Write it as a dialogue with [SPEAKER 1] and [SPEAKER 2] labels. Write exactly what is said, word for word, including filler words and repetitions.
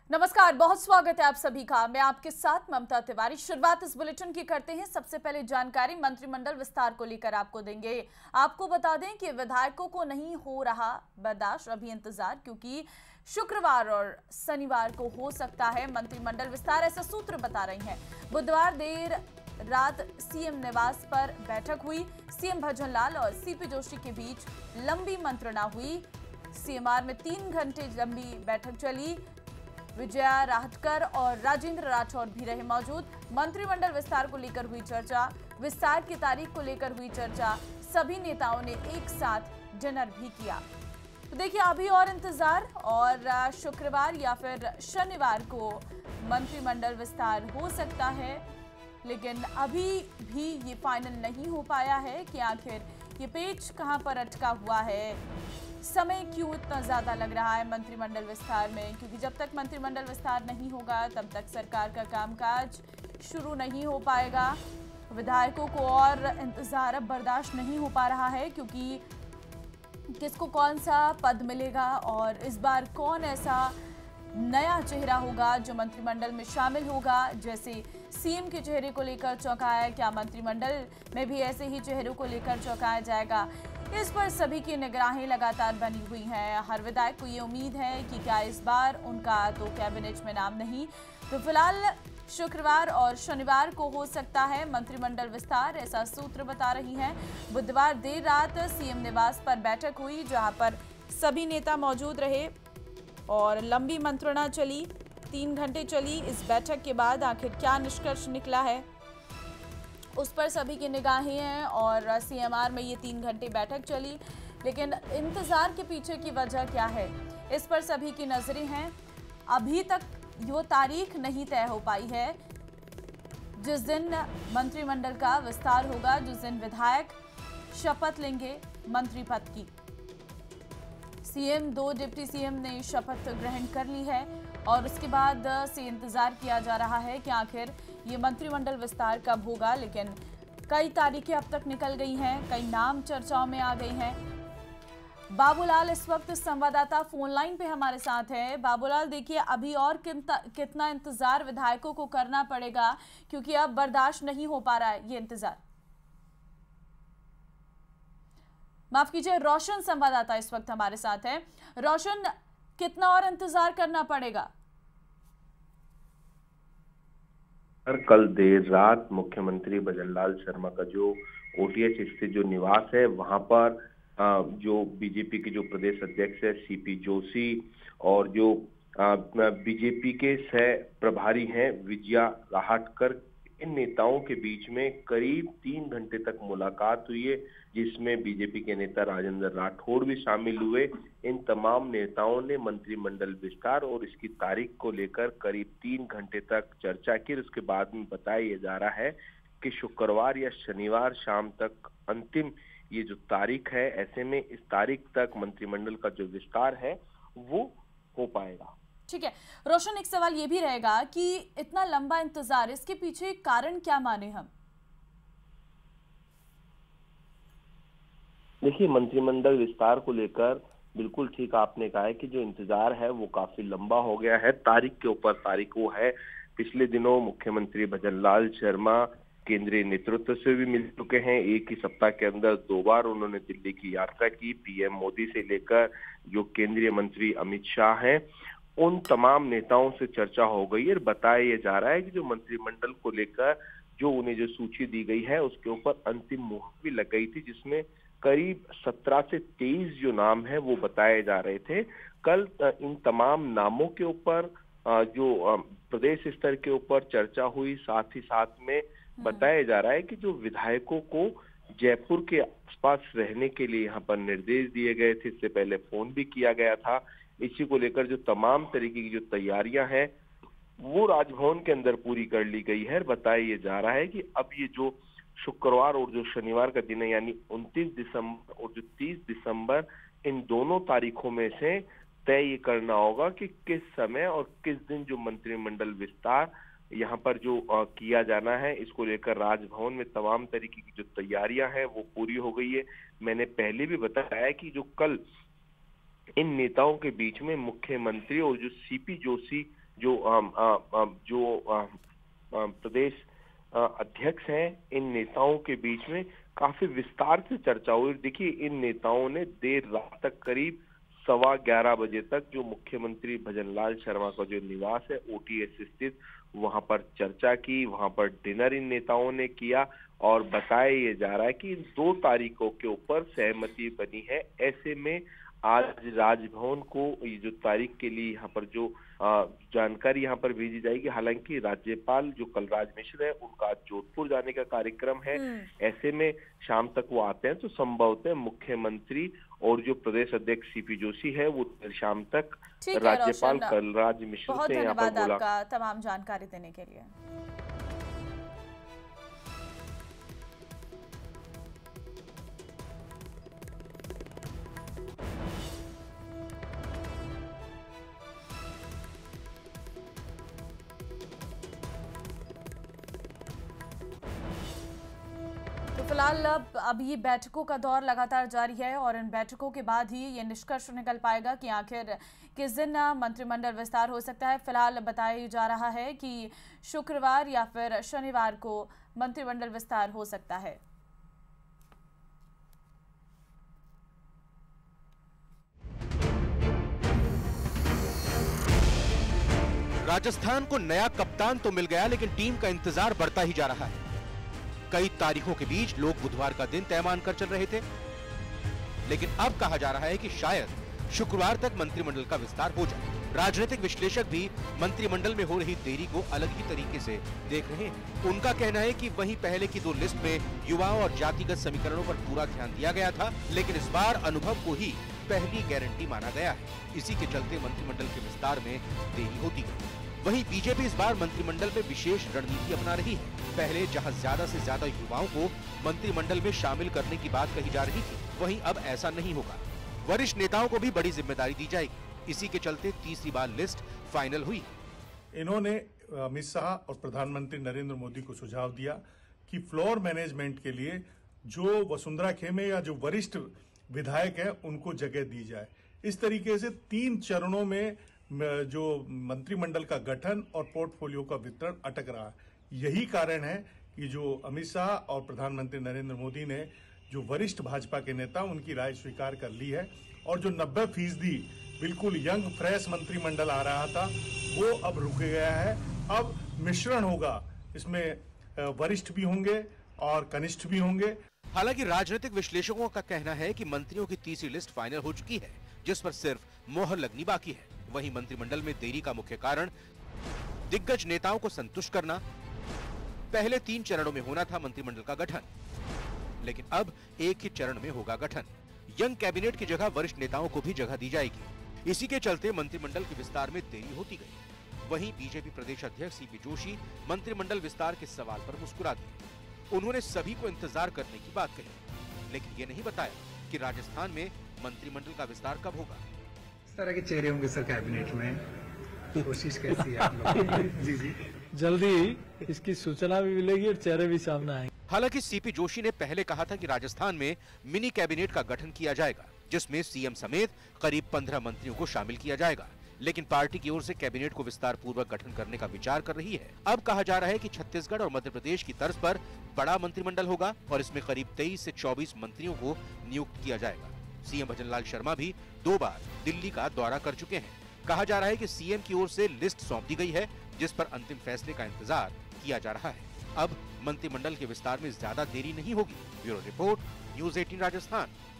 [SPEAKER 1] नमस्कार, बहुत स्वागत है आप सभी का। मैं आपके साथ ममता तिवारी। शुरुआत इस बुलेटिन की करते हैं। सबसे पहले जानकारी मंत्रिमंडल विस्तार को लेकर आपको देंगे। आपको बता दें कि विधायकों को नहीं हो रहा बर्दाश्त, अभी इंतजार, क्योंकि शुक्रवार और शनिवार को हो सकता है मंत्रिमंडल विस्तार, ऐसा सूत्र बता रहे हैं। बुधवार देर रात सीएम निवास पर बैठक हुई। सीएम भजनलाल और सीपी जोशी के बीच लंबी मंत्रणा हुई। सीएमआर में तीन घंटे लंबी बैठक चली। विजया राहतकर और राजेंद्र राठौर भी रहे मौजूद। मंत्रिमंडल विस्तार को लेकर हुई चर्चा, विस्तार की तारीख को लेकर हुई चर्चा। सभी नेताओं ने एक साथ डिनर भी किया। तो देखिए, अभी और इंतजार, और शुक्रवार या फिर शनिवार को मंत्रिमंडल विस्तार हो सकता है, लेकिन अभी भी ये फाइनल नहीं हो पाया है कि आखिर ये पेच कहां पर अटका हुआ है। समय क्यों इतना ज्यादा लग रहा है मंत्रिमंडल विस्तार में, क्योंकि जब तक मंत्रिमंडल विस्तार नहीं होगा तब तक सरकार का कामकाज शुरू नहीं हो पाएगा। विधायकों को और इंतजार अब बर्दाश्त नहीं हो पा रहा है, क्योंकि किसको कौन सा पद मिलेगा और इस बार कौन ऐसा नया चेहरा होगा जो मंत्रिमंडल में शामिल होगा। जैसे सीएम के चेहरे को लेकर चौंकाया, क्या मंत्रिमंडल में भी ऐसे ही चेहरों को लेकर चौंकाया जाएगा? इस पर सभी की निगाहें लगातार बनी हुई हैं। हर विधायक को ये उम्मीद है कि क्या इस बार उनका तो कैबिनेट में नाम नहीं, तो फिलहाल शुक्रवार और शनिवार को हो सकता है मंत्रिमंडल विस्तार, ऐसा सूत्र बता रही हैं। बुधवार देर रात सीएम निवास पर बैठक हुई, जहां पर सभी नेता मौजूद रहे और लंबी मंत्रणा चली, तीन घंटे चली। इस बैठक के बाद आखिर क्या निष्कर्ष निकला है, उस पर सभी की निगाहें हैं। और सीएमआर में ये तीन घंटे बैठक चली, लेकिन इंतजार के पीछे की वजह क्या है, इस पर सभी की नजरें हैं। अभी तक वो तारीख नहीं तय हो पाई है जिस दिन मंत्रिमंडल का विस्तार होगा, जिस दिन विधायक शपथ लेंगे मंत्री पद की। सीएम, दो डिप्टी सीएम ने शपथ ग्रहण कर ली है और उसके बाद से इंतजार किया जा रहा है कि आखिर ये मंत्रिमंडल विस्तार कब होगा। लेकिन कई तारीखें अब तक निकल गई हैं, कई नाम चर्चाओं में आ गई हैं। बाबूलाल इस वक्त संवाददाता फोन लाइन पे हमारे साथ है। बाबूलाल, देखिए, अभी और कितना इंतजार विधायकों को करना पड़ेगा, क्योंकि अब बर्दाश्त नहीं हो पा रहा है ये इंतजार। माफ कीजिए, रोशन संवाददाता इस वक्त हमारे साथ है। रोशन, कितना और इंतजार करना पड़ेगा?
[SPEAKER 2] कल देर रात मुख्यमंत्री भजनलाल शर्मा का जो ओटीएच स्थित जो निवास है, वहां पर जो बीजेपी के जो प्रदेश अध्यक्ष है सीपी जोशी और जो बीजेपी के सह प्रभारी हैं विजया राहटकर, इन नेताओं के बीच में करीब तीन घंटे तक मुलाकात हुई है, जिसमें बीजेपी के नेता राजेंद्र राठौड़ भी शामिल हुए। इन तमाम नेताओं ने मंत्रिमंडल विस्तार और इसकी तारीख को लेकर करीब तीन घंटे तक चर्चा की। उसके बाद में बताया जा रहा है कि शुक्रवार या शनिवार शाम तक अंतिम ये जो तारीख है, ऐसे में इस तारीख तक मंत्रिमंडल का जो विस्तार है वो हो पाएगा।
[SPEAKER 1] ठीक है रोशन, एक सवाल ये भी रहेगा कि इतना लंबा इंतजार, इसके पीछे कारण क्या माने हम?
[SPEAKER 2] देखिए, मंत्रिमंडल विस्तार को लेकर बिल्कुल ठीक आपने कहा है कि जो इंतजार है वो काफी लंबा हो गया है। तारीख के ऊपर तारीख वो है। पिछले दिनों मुख्यमंत्री भजनलाल शर्मा केंद्रीय नेतृत्व से भी मिल चुके हैं। एक ही सप्ताह के अंदर दो बार उन्होंने दिल्ली की यात्रा की। पीएम मोदी से लेकर जो केंद्रीय मंत्री अमित शाह हैं, उन तमाम नेताओं से चर्चा हो गई है। बताया ये जा रहा है कि जो मंत्रिमंडल को लेकर जो उन्हें जो सूची दी गई है उसके ऊपर अंतिम मुहर भी लग गई थी, जिसमें करीब सत्रह से तेईस जो नाम है वो बताए जा रहे थे। कल इन तमाम नामों के ऊपर जो प्रदेश स्तर के ऊपर चर्चा हुई। साथ ही साथ में बताया जा रहा है कि जो विधायकों को जयपुर के आसपास रहने के लिए यहाँ पर निर्देश दिए गए थे, इससे पहले फोन भी किया गया था। इसी को लेकर जो तमाम तरीके की जो तैयारियां हैं वो राजभवन के अंदर पूरी कर ली गई है। बताया ये जा रहा है कि अब ये जो शुक्रवार और जो शनिवार का दिन है, यानी उनतीस दिसंबर और जो तीस दिसंबर, इन दोनों तारीखों में से तय ये करना होगा कि किस समय और किस दिन जो मंत्रिमंडल विस्तार यहाँ पर जो आ, किया जाना है। इसको लेकर राजभवन में तमाम तरीके की जो तैयारियां हैं वो पूरी हो गई है। मैंने पहले भी बताया कि जो कल इन नेताओं के बीच में मुख्यमंत्री और जो सीपी जोशी जो जो प्रदेश अध्यक्ष हैं, इन नेताओं के बीच में काफी विस्तार से चर्चा हुई। देखिए, इन नेताओं ने देर रात तक, करीब सवा ग्यारह बजे तक, जो मुख्यमंत्री भजनलाल शर्मा का जो निवास है ओटीएस स्थित, वहां पर चर्चा की, वहां पर डिनर इन नेताओं ने किया और बताया ये जा रहा है कि इन दो तारीखों के ऊपर सहमति बनी है। ऐसे में आज राजभवन को ये जो तारीख के लिए यहाँ पर जो जानकारी यहाँ पर भेजी जाएगी। हालांकि राज्यपाल जो कलराज मिश्र है, उनका आज जोधपुर जाने का कार्यक्रम है। ऐसे में शाम तक वो आते हैं तो संभवतः मुख्यमंत्री और जो प्रदेश अध्यक्ष सीपी जोशी है वो शाम तक राज्यपाल कलराज मिश्र से यहाँ पर बोला।
[SPEAKER 1] आपका तमाम जानकारी देने के लिए। तो फिलहाल अब अब ये बैठकों का दौर लगातार जारी है और इन बैठकों के बाद ही ये निष्कर्ष निकल पाएगा कि आखिर किस दिन मंत्रिमंडल विस्तार हो सकता है। फिलहाल बताया जा रहा है कि शुक्रवार या फिर शनिवार को मंत्रिमंडल विस्तार हो सकता है।
[SPEAKER 3] राजस्थान को नया कप्तान तो मिल गया, लेकिन टीम का इंतजार बढ़ता ही जा रहा है। कई तारीखों के बीच लोग बुधवार का दिन तय मानकर चल रहे थे, लेकिन अब कहा जा रहा है कि शायद शुक्रवार तक मंत्रिमंडल का विस्तार हो जाए। राजनीतिक विश्लेषक भी मंत्रिमंडल में हो रही देरी को अलग ही तरीके से देख रहे हैं। उनका कहना है कि वहीं पहले की दो लिस्ट में युवाओं और जातिगत समीकरणों पर पूरा ध्यान दिया गया था, लेकिन इस बार अनुभव को ही पहली गारंटी माना गया है। इसी के चलते मंत्रिमंडल के विस्तार में देरी होती गई। वहीं बीजेपी इस बार मंत्रिमंडल में विशेष रणनीति अपना रही है। पहले जहां ज्यादा से ज्यादा युवाओं को मंत्रिमंडल में शामिल करने की बात कही जा रही थी, वहीं अब ऐसा नहीं होगा। वरिष्ठ नेताओं को भी बड़ी जिम्मेदारी दी जाएगी। इसी के चलते तीसरी बार लिस्ट फाइनल हुई।
[SPEAKER 4] इन्होंने अमित शाह और प्रधानमंत्री नरेंद्र मोदी को सुझाव दिया कि फ्लोर मैनेजमेंट के लिए जो वसुंधरा खेमे या जो वरिष्ठ विधायक हैं उनको जगह दी जाए। इस तरीके से तीन चरणों में जो मंत्रिमंडल का गठन और पोर्टफोलियो का वितरण अटक रहा है। यही कारण है कि जो अमित शाह और प्रधानमंत्री नरेंद्र मोदी ने जो वरिष्ठ भाजपा के नेता उनकी राय स्वीकार कर ली है और जो नब्बे फीसदी बिल्कुल यंग फ्रेश मंत्रिमंडल आ रहा था वो अब रुक गया है। अब मिश्रण होगा, इसमें वरिष्ठ भी होंगे और कनिष्ठ भी होंगे।
[SPEAKER 3] हालांकि राजनीतिक विश्लेषकों का कहना है कि मंत्रियों की तीसरी लिस्ट फाइनल हो चुकी है, जिस पर सिर्फ मोहर लगनी बाकी है। वहीं मंत्रिमंडल में देरी का मुख्य कारण दिग्गज नेताओं को संतुष्ट करना। पहले तीन चरणों में होना था मंत्रिमंडल का गठन, लेकिन अब एक ही चरण में होगा गठन। यंग कैबिनेट की जगह वरिष्ठ नेताओं को भी जगह दी जाएगी। इसी के चलते मंत्रिमंडल के विस्तार में देरी होती गई। वहीं बीजेपी प्रदेश अध्यक्ष सीपी जोशी मंत्रिमंडल विस्तार के सवाल पर मुस्कुरा दिए। उन्होंने सभी को इंतजार करने की बात कही, लेकिन ये नहीं बताया कि राजस्थान में मंत्रिमंडल का विस्तार कब होगा।
[SPEAKER 5] इस तरह के चेहरे होंगे सर कैबिनेट में, कोशिश कैसी है आप लोग? जी जी
[SPEAKER 6] जल्दी इसकी सूचना भी मिलेगी और चेहरे भी सामने आएंगे।
[SPEAKER 3] हालांकि सीपी जोशी ने पहले कहा था कि राजस्थान में मिनी कैबिनेट का गठन किया जाएगा, जिसमें सीएम समेत करीब पंद्रह मंत्रियों को शामिल किया जाएगा, लेकिन पार्टी की ओर से कैबिनेट को विस्तार पूर्वक गठन करने का विचार कर रही है। अब कहा जा रहा है कि छत्तीसगढ़ और मध्य प्रदेश की तर्ज पर बड़ा मंत्रिमंडल होगा और इसमें करीब तेईस से चौबीस मंत्रियों को नियुक्त किया जाएगा। सीएम भजनलाल शर्मा भी दो बार दिल्ली का दौरा कर चुके हैं। कहा जा रहा है कि सीएम की ओर से लिस्ट सौंप दी गई है, जिस पर अंतिम फैसले का इंतजार किया जा रहा है। अब मंत्रिमंडल के विस्तार में ज्यादा देरी नहीं होगी। ब्यूरो रिपोर्ट, न्यूज़ अठारह राजस्थान।